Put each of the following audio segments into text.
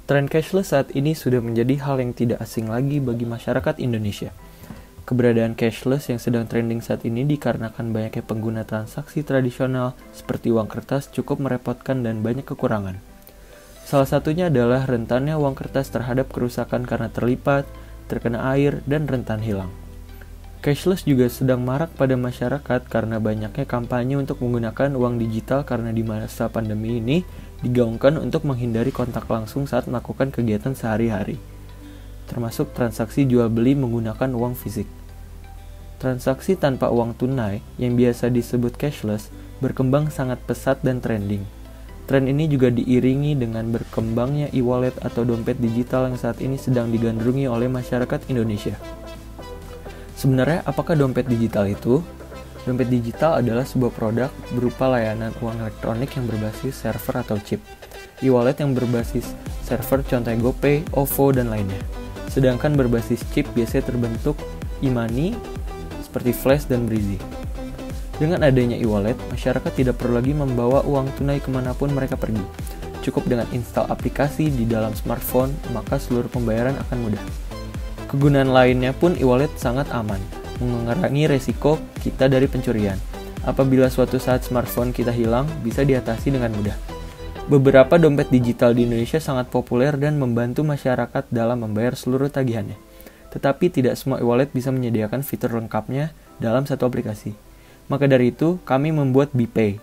Tren cashless saat ini sudah menjadi hal yang tidak asing lagi bagi masyarakat Indonesia. Keberadaan cashless yang sedang trending saat ini dikarenakan banyaknya pengguna transaksi tradisional seperti uang kertas cukup merepotkan dan banyak kekurangan. Salah satunya adalah rentannya uang kertas terhadap kerusakan karena terlipat, terkena air, dan rentan hilang. Cashless juga sedang marak pada masyarakat karena banyaknya kampanye untuk menggunakan uang digital karena di masa pandemi ini digaungkan untuk menghindari kontak langsung saat melakukan kegiatan sehari-hari, termasuk transaksi jual beli menggunakan uang fisik. Transaksi tanpa uang tunai yang biasa disebut cashless berkembang sangat pesat dan trending. Tren ini juga diiringi dengan berkembangnya e-wallet atau dompet digital yang saat ini sedang digandrungi oleh masyarakat Indonesia. Sebenarnya apakah dompet digital itu? Dompet digital adalah sebuah produk berupa layanan uang elektronik yang berbasis server atau chip. E-wallet yang berbasis server contohnya GoPay, OVO, dan lainnya. Sedangkan berbasis chip biasanya terbentuk e-money seperti Flash dan Breezy. Dengan adanya e-wallet, masyarakat tidak perlu lagi membawa uang tunai kemanapun mereka pergi. Cukup dengan install aplikasi di dalam smartphone, maka seluruh pembayaran akan mudah. Kegunaan lainnya pun e-wallet sangat aman, mengurangi resiko kita dari pencurian. Apabila suatu saat smartphone kita hilang, bisa diatasi dengan mudah. Beberapa dompet digital di Indonesia sangat populer dan membantu masyarakat dalam membayar seluruh tagihannya. Tetapi tidak semua e-wallet bisa menyediakan fitur lengkapnya dalam satu aplikasi. Maka dari itu, kami membuat BPay.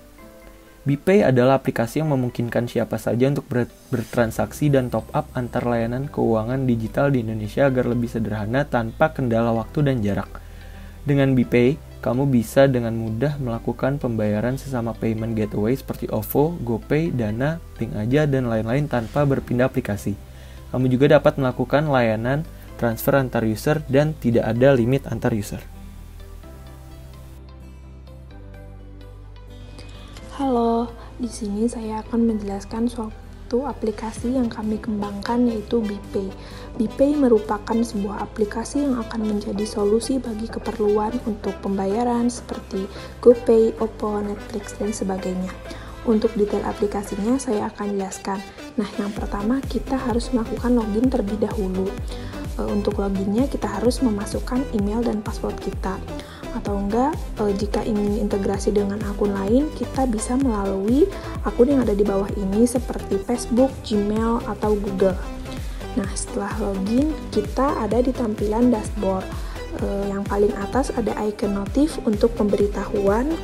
BPay adalah aplikasi yang memungkinkan siapa saja untuk bertransaksi dan top up antar layanan keuangan digital di Indonesia agar lebih sederhana tanpa kendala waktu dan jarak. Dengan BPay, kamu bisa dengan mudah melakukan pembayaran sesama payment gateway seperti OVO, GoPay, Dana, Link Aja, dan lain-lain tanpa berpindah aplikasi. Kamu juga dapat melakukan layanan transfer antar user dan tidak ada limit antar user. Halo, di sini saya akan menjelaskan suatu aplikasi yang kami kembangkan yaitu BPay. BPay merupakan sebuah aplikasi yang akan menjadi solusi bagi keperluan untuk pembayaran seperti GoPay, OVO, Netflix, dan sebagainya. Untuk detail aplikasinya saya akan jelaskan. Nah, yang pertama kita harus melakukan login terlebih dahulu. Untuk loginnya kita harus memasukkan email dan password kita. Atau enggak, jika ingin integrasi dengan akun lain, kita bisa melalui akun yang ada di bawah ini seperti Facebook, Gmail, atau Google. Nah, setelah login, kita ada di tampilan dashboard. Yang paling atas ada icon notif untuk pemberitahuan,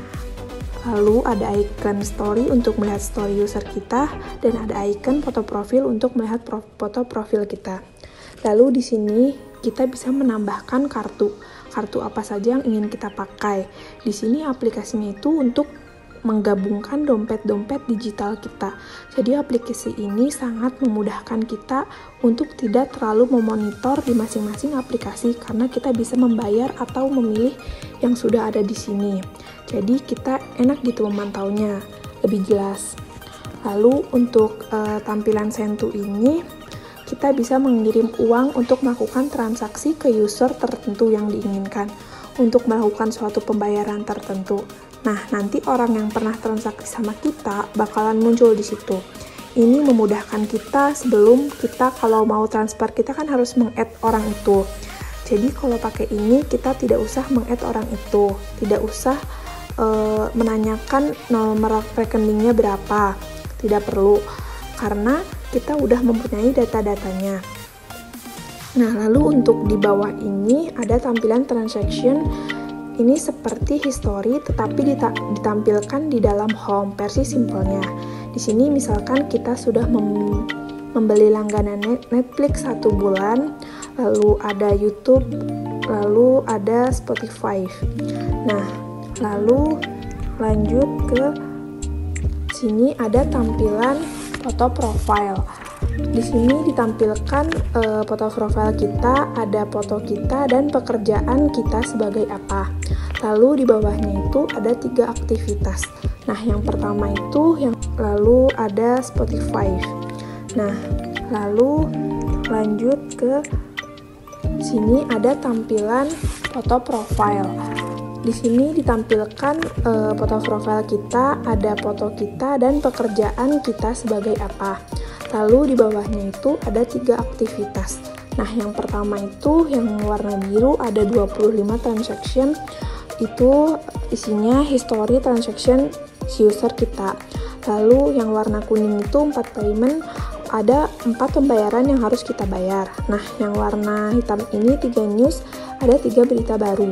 lalu ada icon story untuk melihat story user kita, dan ada icon foto profil untuk melihat foto profil kita. Lalu di sini kita bisa menambahkan kartu apa saja yang ingin kita pakai. Di sini aplikasinya itu untuk menggabungkan dompet-dompet digital kita. Jadi aplikasi ini sangat memudahkan kita untuk tidak terlalu memonitor di masing-masing aplikasi karena kita bisa membayar atau memilih yang sudah ada di sini. Jadi kita enak gitu memantaunya, lebih jelas. Lalu untuk tampilan send to ini, kita bisa mengirim uang untuk melakukan transaksi ke user tertentu yang diinginkan untuk melakukan suatu pembayaran tertentu. Nah, nanti orang yang pernah transaksi sama kita bakalan muncul di situ. Ini memudahkan kita sebelum kita kalau mau transfer kita kan harus meng-add orang itu. Jadi kalau pakai ini kita tidak usah meng-add orang itu, tidak usah menanyakan nomor rekeningnya berapa, tidak perlu karena kita udah mempunyai data-datanya. Nah, lalu untuk di bawah ini ada tampilan transaction. Ini seperti history tetapi ditampilkan di dalam home versi simpelnya. Di sini misalkan kita sudah membeli langganan Netflix 1 bulan, lalu ada YouTube, lalu ada Spotify. Nah, lalu lanjut ke sini ada tampilan foto profile. Di sini ditampilkan foto profile kita, ada foto kita dan pekerjaan kita sebagai apa. Lalu di bawahnya itu ada 3 aktivitas. Nah, yang pertama itu lalu ada Spotify. Nah, lalu lanjut ke sini ada tampilan foto profile. Di sini ditampilkan foto profil kita, ada foto kita dan pekerjaan kita sebagai apa. Lalu di bawahnya itu ada 3 aktivitas. Nah, yang pertama itu yang warna biru ada 25 transaction, itu isinya history transaction si user kita. Lalu yang warna kuning itu 4 payment, ada 4 pembayaran yang harus kita bayar. Nah, yang warna hitam ini 3 news, ada 3 berita baru.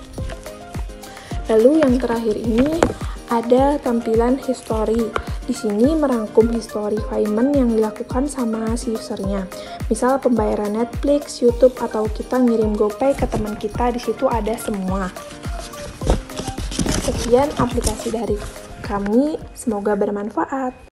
Lalu yang terakhir ini ada tampilan history. Di sini merangkum history payment yang dilakukan sama si usernya. Misal pembayaran Netflix, YouTube, atau kita ngirim GoPay ke teman kita, di situ ada semua. Sekian aplikasi dari kami, semoga bermanfaat.